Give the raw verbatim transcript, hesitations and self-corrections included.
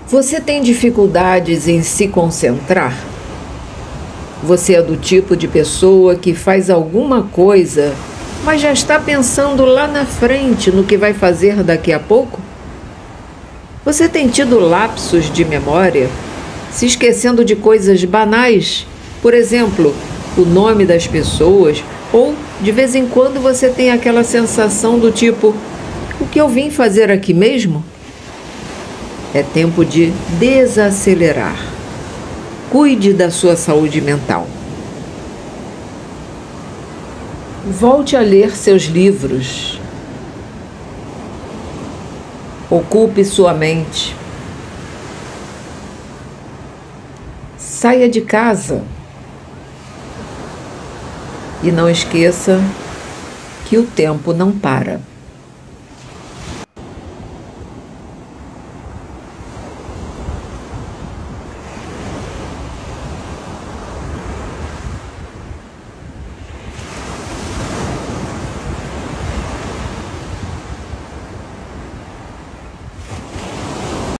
Você tem dificuldades em se concentrar? Você é do tipo de pessoa que faz alguma coisa, mas já está pensando lá na frente no que vai fazer daqui a pouco? Você tem tido lapsos de memória, se esquecendo de coisas banais? Por exemplo, o nome das pessoas, ou de vez em quando você tem aquela sensação do tipo: o que eu vim fazer aqui mesmo? É tempo de desacelerar. Cuide da sua saúde mental. Volte a ler seus livros. Ocupe sua mente. Saia de casa. E não esqueça que o tempo não para.